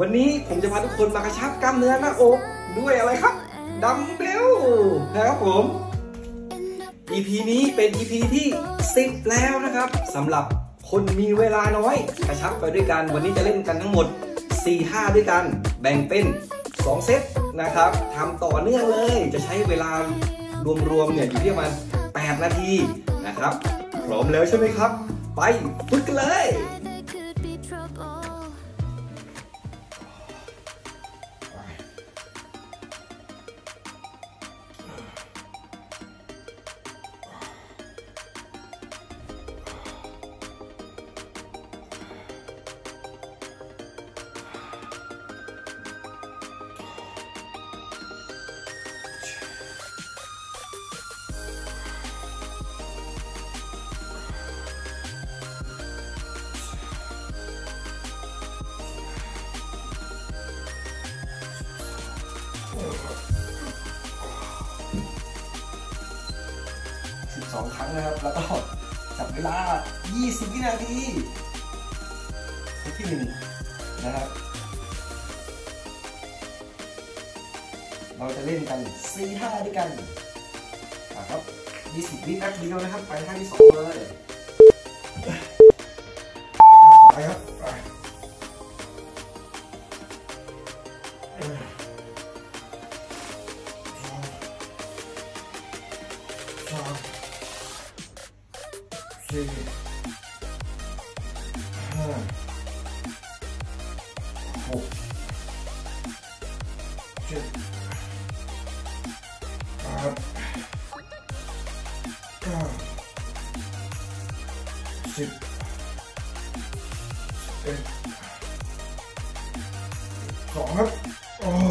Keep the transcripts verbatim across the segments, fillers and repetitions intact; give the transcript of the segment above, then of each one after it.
วันนี้ผมจะพาทุกคนมากระชับกล้ามเนื้อหน้าอกด้วยอะไรครับดัมเบลนะครับผม อี พี นี้เป็น อี พี ที่สิบแล้วนะครับสำหรับคนมีเวลาน้อยกระชับไปด้วยกันวันนี้จะเล่นกันทั้งหมดสี่ท่าด้วยกันแบ่งเป็นสองเซตนะครับทำต่อเนื่องเลยจะใช้เวลารวมๆเนี่ยอยู่ที่ประมาณแปดนาทีนะครับพร้อมแล้วใช่ไหมครับไปฝึกกันเลยสิบสองครั้งนะครับแล้วก็จับเวลายี่สิบวินาทีเซตที่หนึ่งนะครับเราจะเล่นกันสี่ท่าด้วยกันนะครับยี่สิบวิแป๊บเดียวนะครับไปท่าที่สองเลยไปครับสามสี่ห้าหกเจ็ดแปดเก้าสิบเอ็ดสองครับโอ้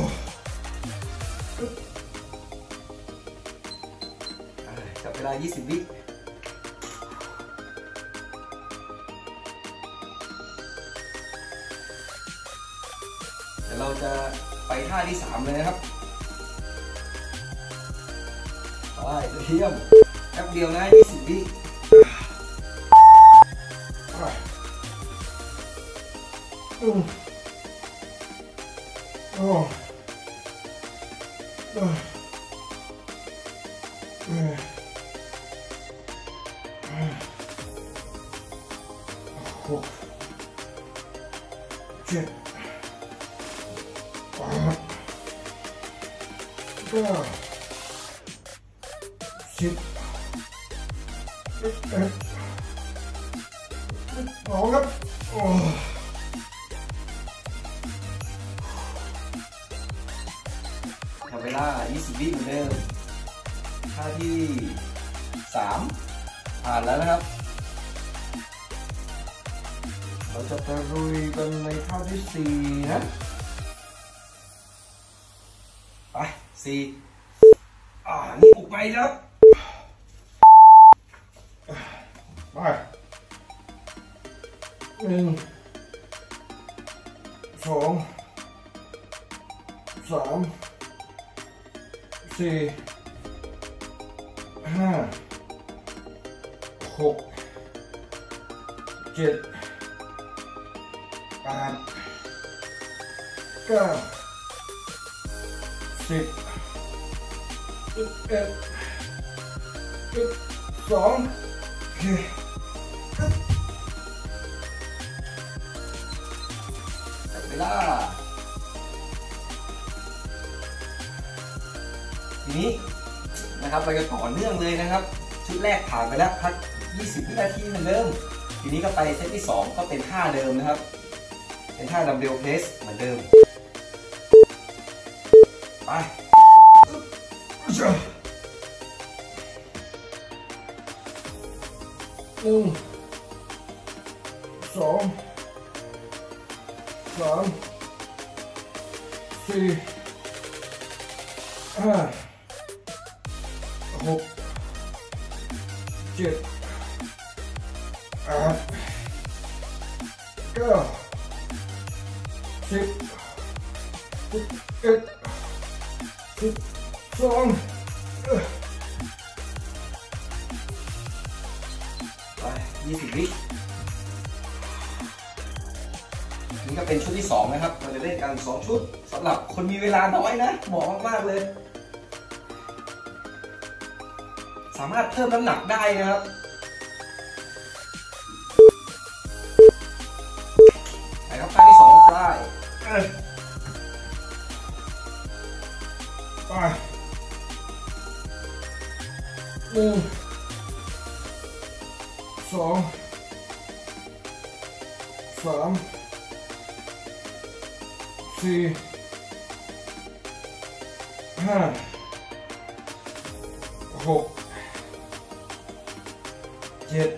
จับเวลายี่สิบวิเดี๋ยวเราจะไปท่าที่สามเลยนะครับไปเทียมแป๊บเดียวนะยี่สิบวิอืมโอ้เออเออหกเจ็ดแปดเก้าสิบเอ็ดเอ็ดสองครับโอ้ทำเวลายี่สิบวิเหมือนเดิมท่าที่สามผ่านแล้วนะครับเราจะไปลุยกันในท่าที่สี่นะไปสี่อ่านี่อกไปแล้วไปหนึ่งสองสามสี่ห้าหกเจ็ดแปดเก้าสิบสิบเอ็ดสิบสองโอเคจับเวลาทีนี้นะครับเราจะต่อเนื่องเลยนะครับชุดแรกผ่านไปแล้วพักยี่สิบวินาทีเหมือนเดิมทีนี้ก็ไปเซตที่สองก็เป็นท่าเดิมนะครับเป็นท่าดัมเบลเพรสเหมือนเดิมไปหนึ่งสองสามสี่ห้าหกเจ็ดแปดเก้าสิบสิบเอ็ดสิบสองไปยี่สิบวินี่ก็เป็นชุดที่สองนะครับเราจะเล่นกันสองชุดสำหรับคนมีเวลาน้อยนะเหมาะมากๆเลยสามารถเพิ่มน้ำหนักได้นะครับไปครับท่าที่สองปลายไปหนึ่งสองสามสี่ห้าหกเจ็ด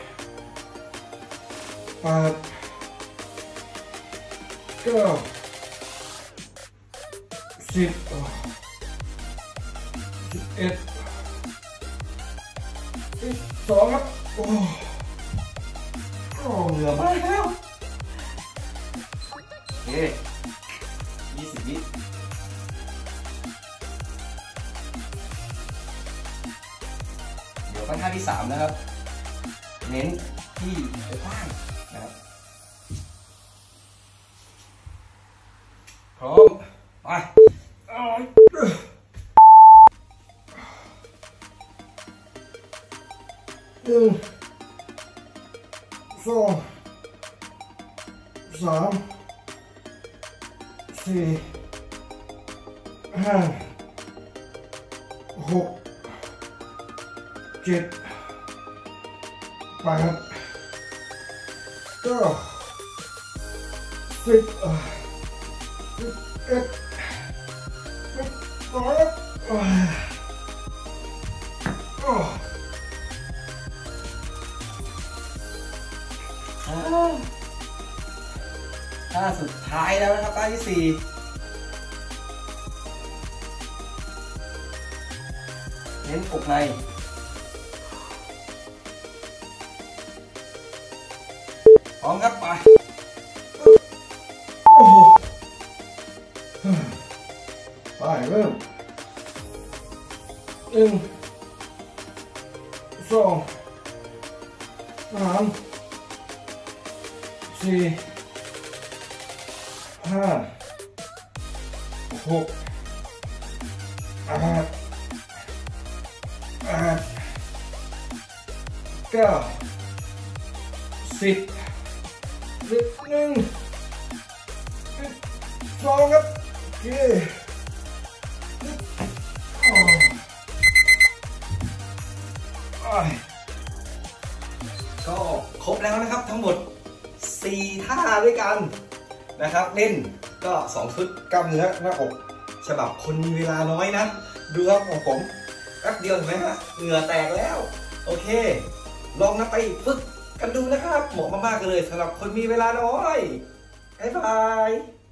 แปดเก้าสิบสิบเอ็ดสิบสองครับโอ้โหเหนื่อยมากแล้วโอเคยี่สิบวิเดี๋ยวก็ท่าที่สามนะครับเน้นที่กว้างนะครับพร้อมไปหนึ่งสองสามสี่ห้าหกเจ็ดแปดเก้าสิบสิบเอ็ดสิบสองท่าสุดท้ายแล้วนะครับท่าที่สี่เน้นอกในพร้อมครับไปโอ้โหไปเริ่มหนึ่งสองสามสี่ห้าหกแปดแปดเก้าสิบสิบหนึ่งสิบสองครับโอเคก็ครบแล้วนะครับทั้งหมดสี่ท่าด้วยกันนะครับเล่นก็สองชุดกล้ามเนื้อหน้าอกฉบับคนมีเวลาน้อยนะดูครับของผมแป๊บเดียวเห็นไหมฮะเหงื่อแตกแล้วโอเคลองนะไปฝึกกันดูนะครับเหมาะมากๆเลยสำหรับคนมีเวลาน้อยบ๊ายบาย